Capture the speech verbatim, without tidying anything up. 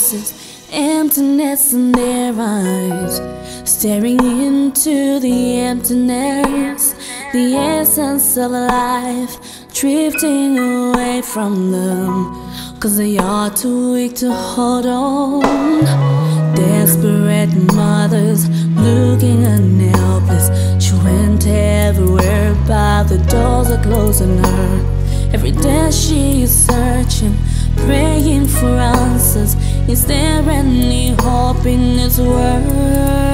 voices, emptiness in their eyes, staring into the emptiness, the essence of life drifting away from them, 'cause they are too weak to hold on. Desperate mothers looking unhelpless, she went everywhere but the doors are closed on her. Every day she is searching, praying for answers. Is there any hope in this world?